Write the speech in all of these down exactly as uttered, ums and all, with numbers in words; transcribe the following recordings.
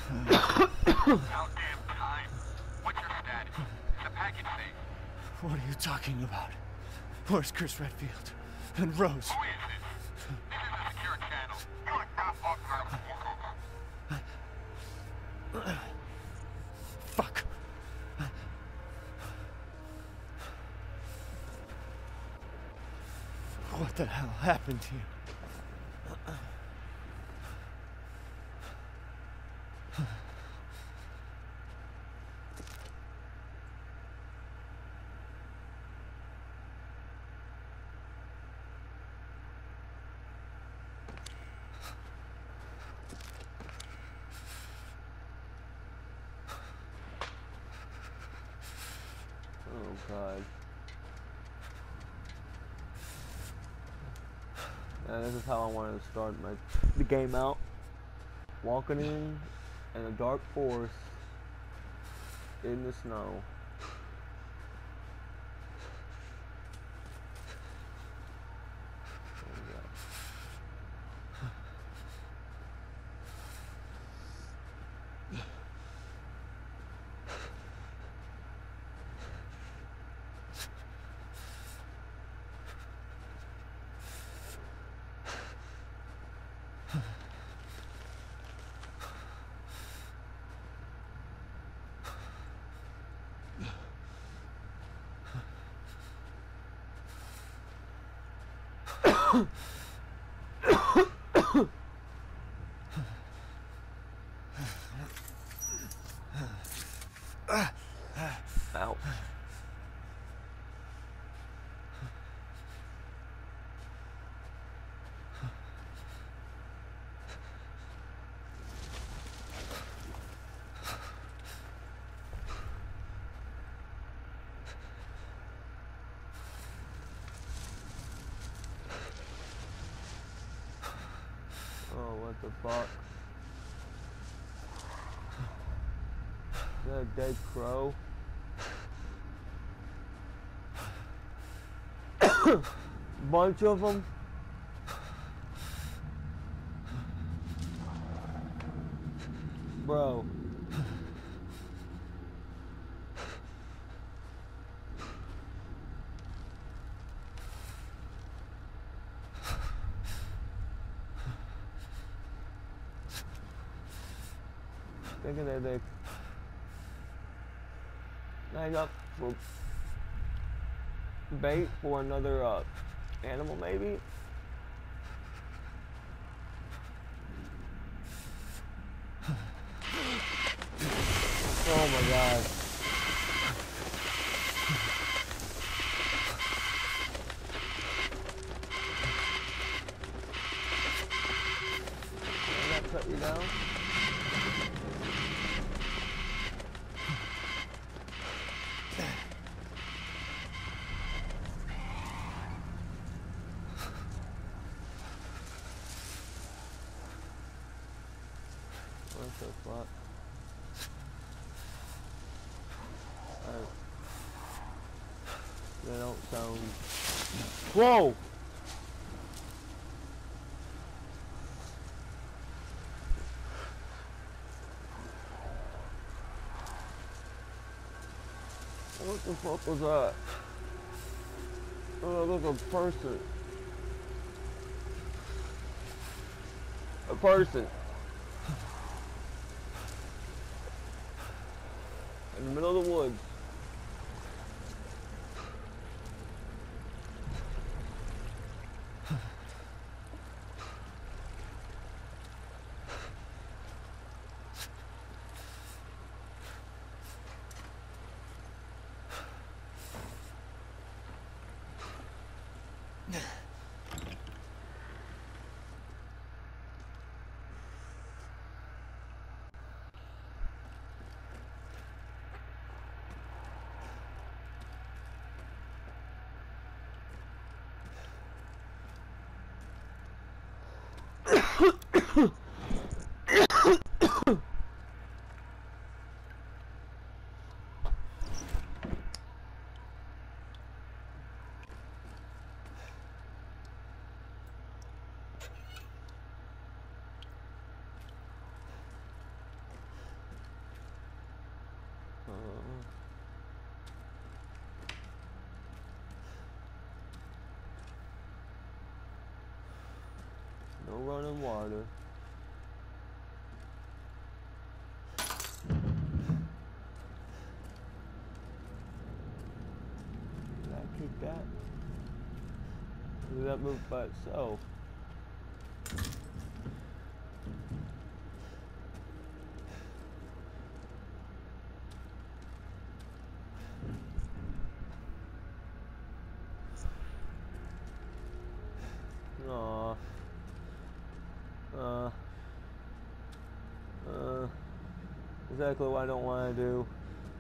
About damn time. What's your status? Is the package safe? What are you talking about? Where's Chris Redfield? And Rose? Who is this? This is a secure channel. You're not authorized. Fuck. What the hell happened here? Oh god. Yeah, this is how I wanted to start my the game out. Walking in in a dark forest in the snow. Ouch. Oh, what the fuck? Is that a dead crow? Bunch of them. Bro. Thinking that they line up for bait for another uh, animal, maybe. Oh my god. Can I cut you down? What the fuck? Alright. They don't sound... Whoa! What the fuck was that? Oh, look, a person. A person. In the middle of the woods. running water. Did I kick that? Or did that move by itself? Aw. Uh. Uh. Exactly what I don't want to do.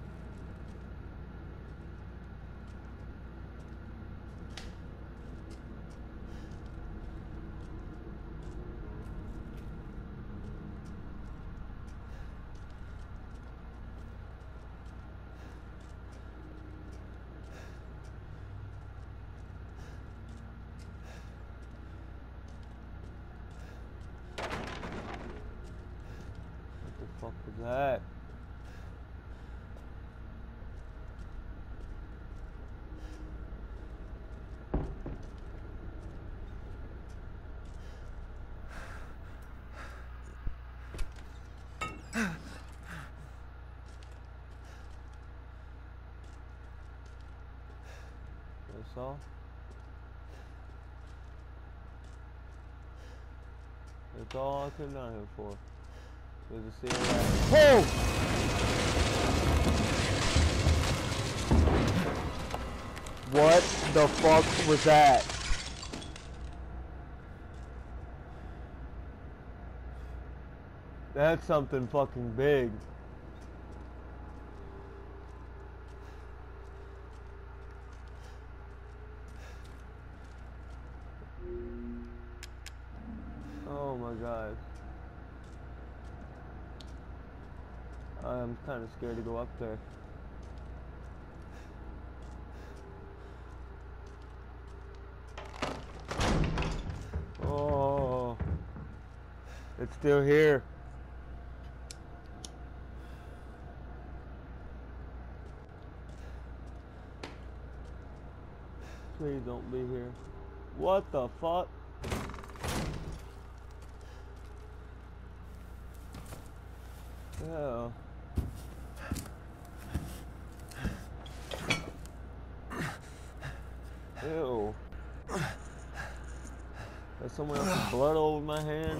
What the fuck was that? That's all? That's all I came down here for. Was to see that. Whoa! What the fuck was that? That's something fucking big. Oh my god. I'm kind of scared to go up there. Oh, it's still here. Please don't be here. What the fuck? Yeah. Ew. There's someone else's blood all over my hand.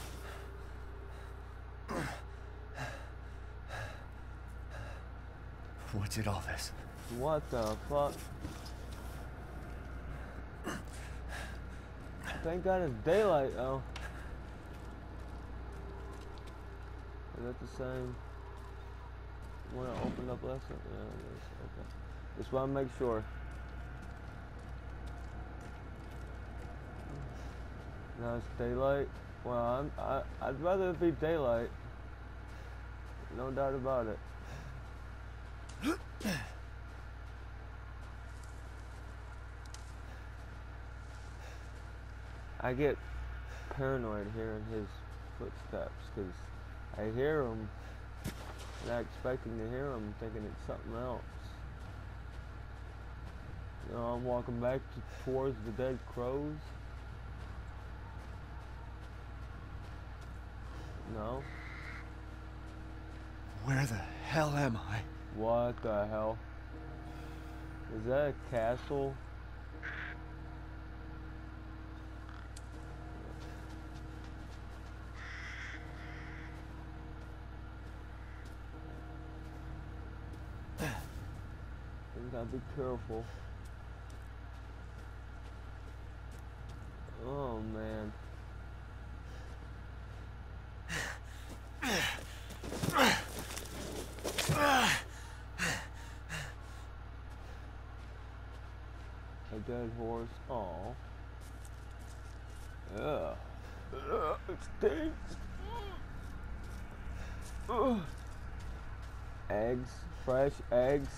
What did all this? What the fuck? Thank God it's daylight though. Is that the same one I opened up last time? Yeah, it is. Okay. Just want to make sure. Now it's daylight. Well, I'm, I, I'd rather it be daylight. No doubt about it. I get paranoid hearing his footsteps because I hear them, not expecting to hear them, thinking it's something else. You know, I'm walking back to, towards the dead crows. No. Where the hell am I? What the hell? Is that a castle? You gotta be careful. Oh man. A dead horse. Oh. Yeah. Uh, it stinks. Uh. Eggs. Fresh eggs.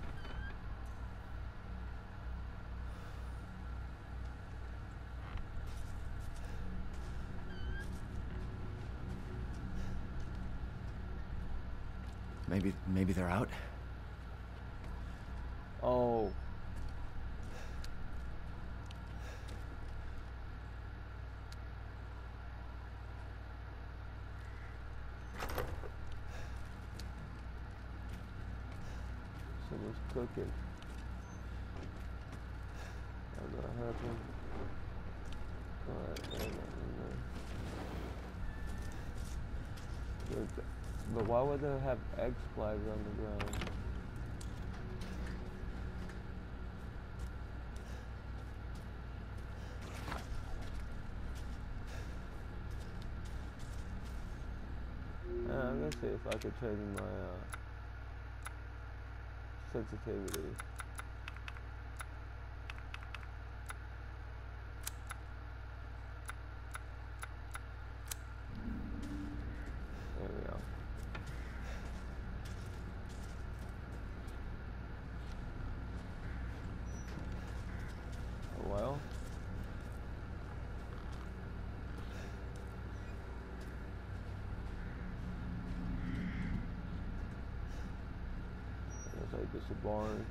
Maybe, maybe they're out. Oh. was cooking. That's what happened. Alright, there, there, there. But, but why would they have X flags on the ground? Uh, I'm gonna see if I could change my uh, sensitivity. There we go. Oh, well. Looks like this is a barn.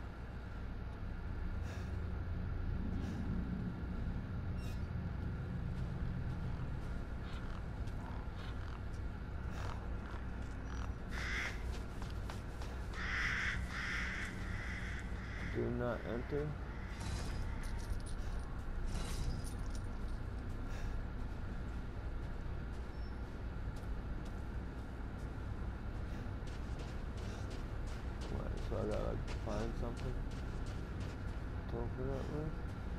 Do not enter. Right, so I gotta like, find something to open up with.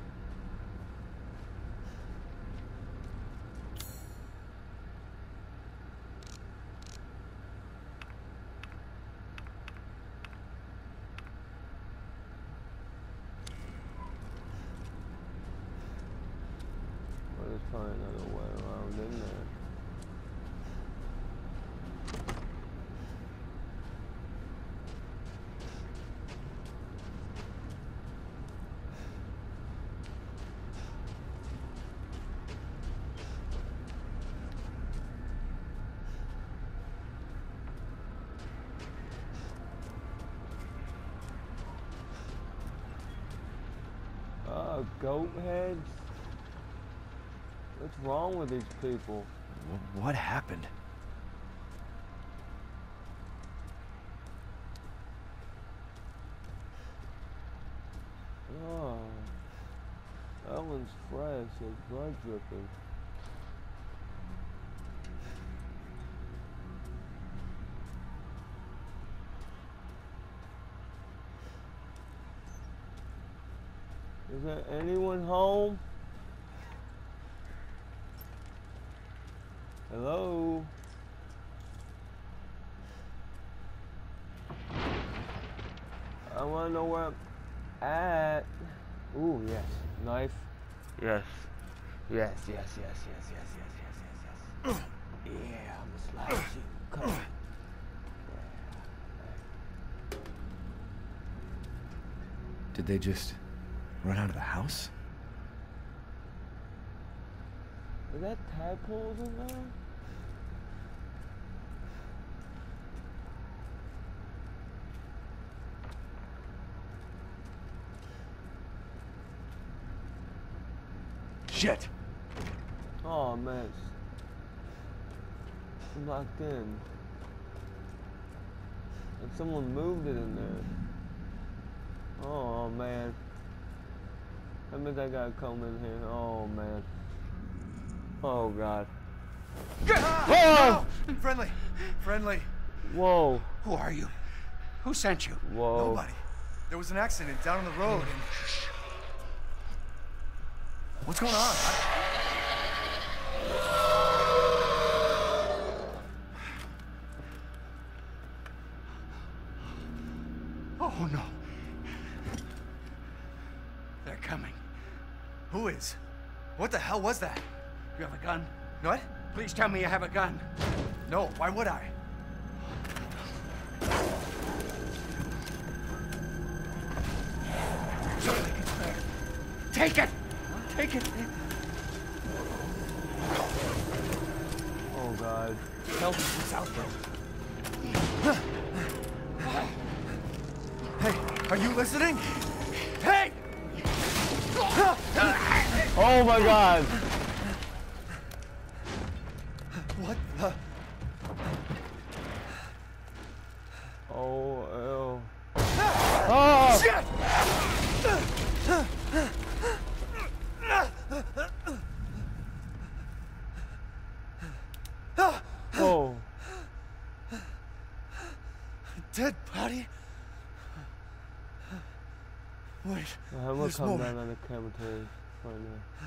There's probably another way around in there. Oh, goat heads? What's wrong with these people? Wh- What happened? Oh, that one's fresh. There's blood dripping. Is there anyone home? Hello? I wanna know where I'm at. Ooh, yes. Knife. Yes. Yes, yes, yes, yes, yes, yes, yes, yes, yes. Yeah, I'm gonna slice you. Come on. Did they just run out of the house? Is that tadpoles in there? Shit! Oh man, it's locked in. And someone moved it in there. Oh man. That means I gotta come in here. Oh man. Oh god. Oh! No! Friendly! Friendly! Whoa. Who are you? Who sent you? Whoa. Nobody. There was an accident down on the road and... What's going on? I... Oh no. They're coming. Who is? What the hell was that? You have a gun? What? Please tell me you have a gun. No, why would I? Take it! Take it! Oh god. Help me, it's out there. Hey, are you listening? Hey! Oh my god. What the? Oh, ew. Oh! dead body? Wait, I'm gonna there's come more. down on the cemetery right now.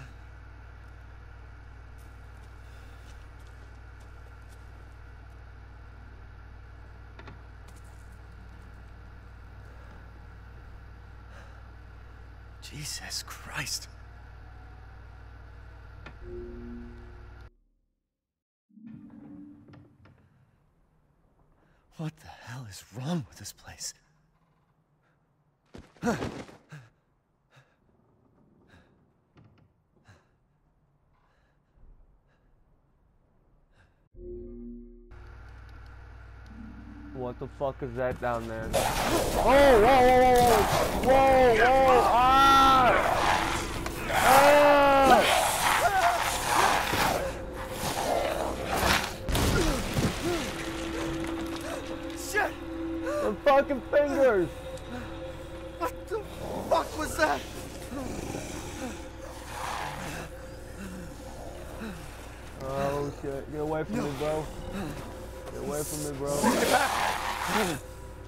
Jesus Christ. What the hell is wrong with this place? What the fuck is that down there? Oh, whoa, whoa, whoa, whoa, whoa, ah! Ah! Shit! The fucking fingers! What the fuck was that? Oh shit, get away from me, bro. Get away from me, bro. Get back!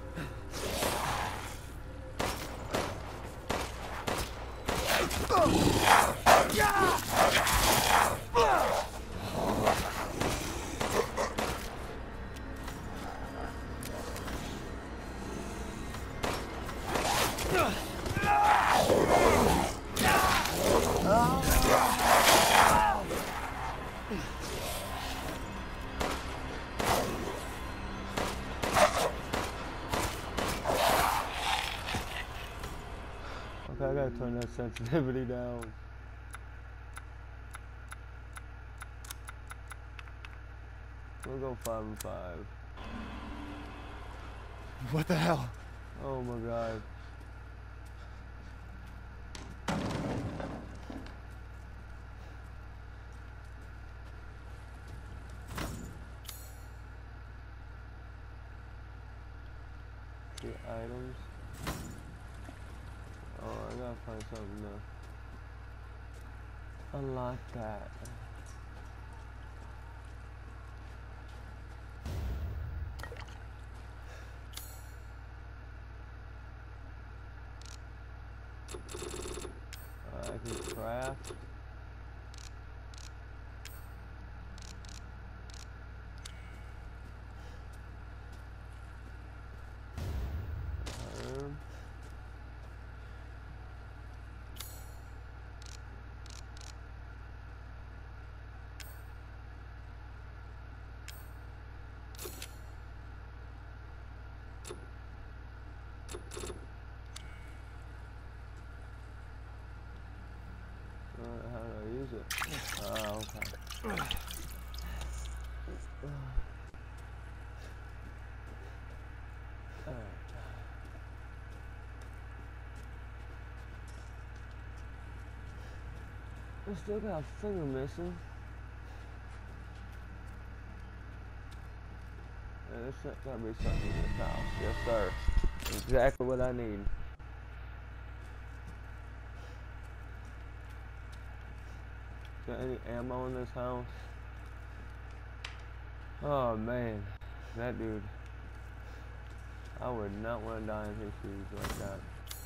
Okay, I gotta turn that sensitivity down. We'll go five and five. What the hell? Oh my god. The items. Oh, I gotta find something to unlock that. Uh, I can craft. Herb. Uh, how do I use it? Oh, okay. Alright. I still got a finger missing. Yeah, there's gotta be something in this house. Yes, sir. Exactly what I need. Got any ammo in this house? Oh man, that dude. I would not want to die in his shoes like that.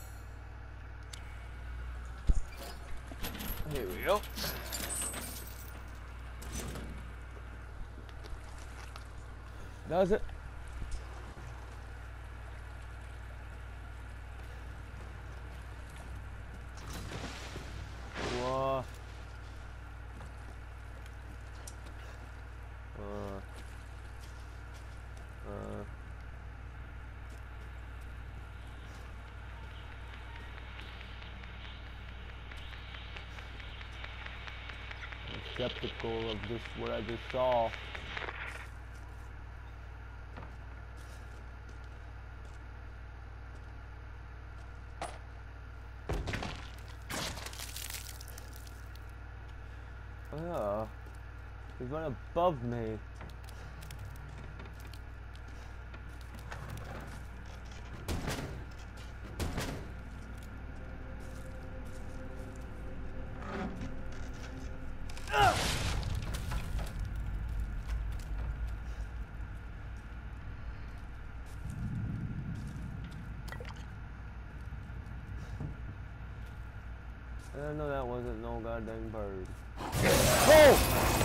Here we go. Does it? Whoa. Uh. Uh. I'm skeptical of this, what I just saw. Oh, he's right above me. And I know that wasn't no goddamn bird. Oh!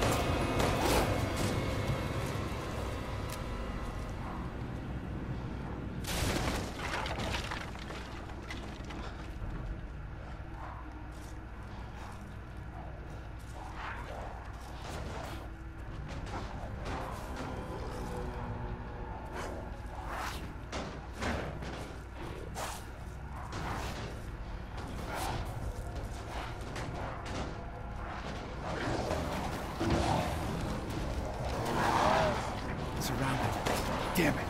Damn it.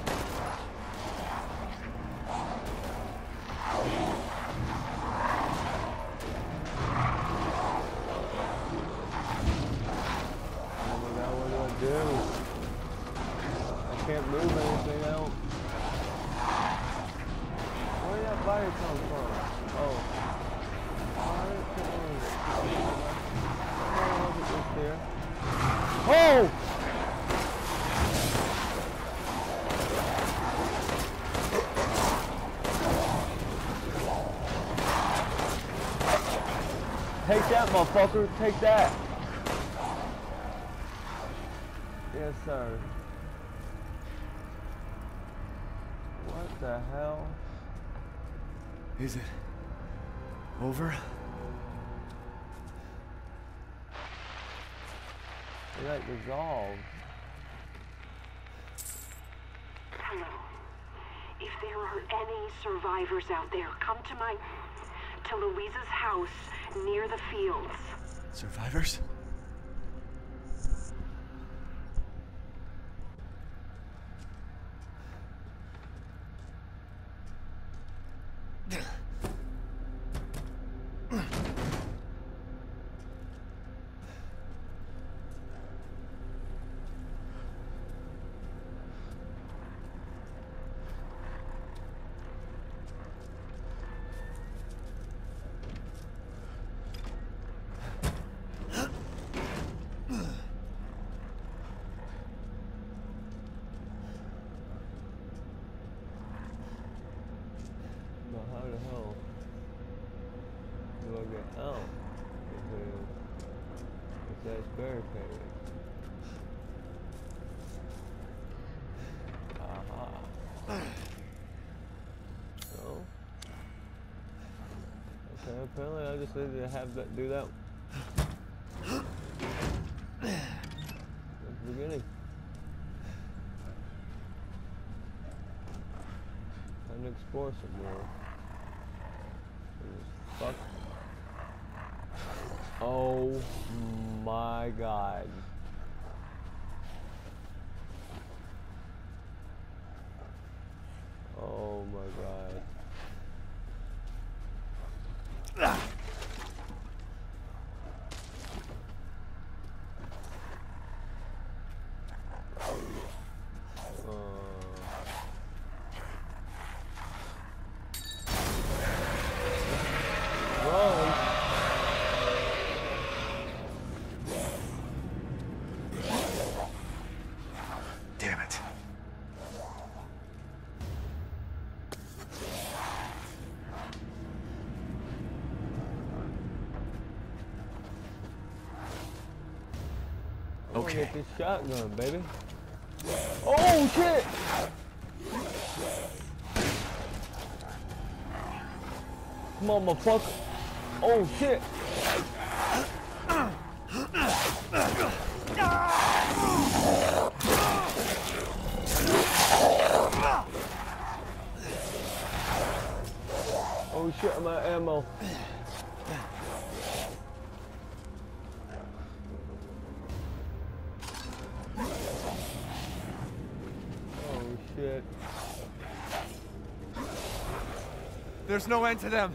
Oh my god, what do I do? I can't move anything else. Where did that fire come from? Oh. Fire come. Oh, look at this there. Oh! Take that, motherfucker. Take that. Yes, sir. What the hell? Is it over? It like dissolved. Hello. If there are any survivors out there, come to my... to Louisa's house near the fields. Survivors? That's barricaded. Aha. So. Okay, apparently I just needed to have that do that. That's the beginning. Time to explore some more. Fuck. Oh my god. Oh my god. Okay. Get this shotgun, baby. Oh shit! Come on, motherfucker. Oh shit! Oh shit, I'm out of ammo. Shit. There's no end to them.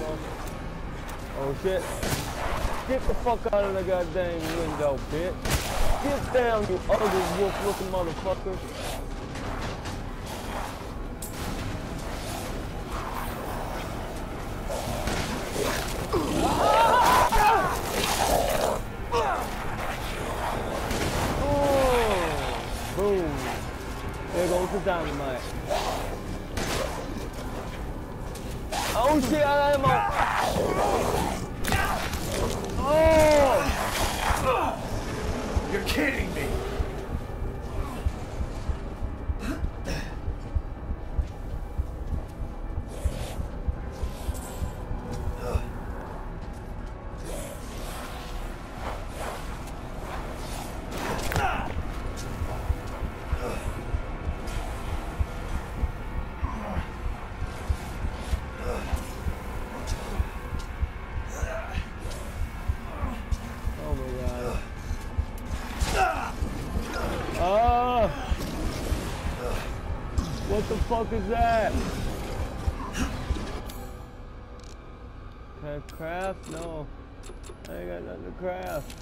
bro. Oh shit. Get the fuck out of the goddamn window, bitch. Get down, you ugly wolf looking motherfucker. Oh, boom. There goes the dynamite. Oh shit, I am out. Oh! You're kidding me! What the fuck is that? Can I craft? No. I ain't got nothing to craft.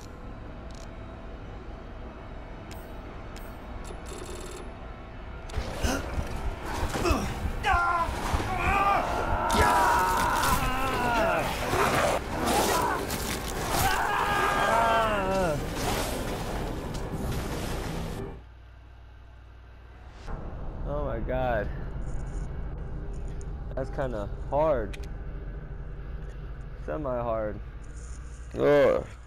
Oh my god. That's kind of hard. Semi-hard. Ugh.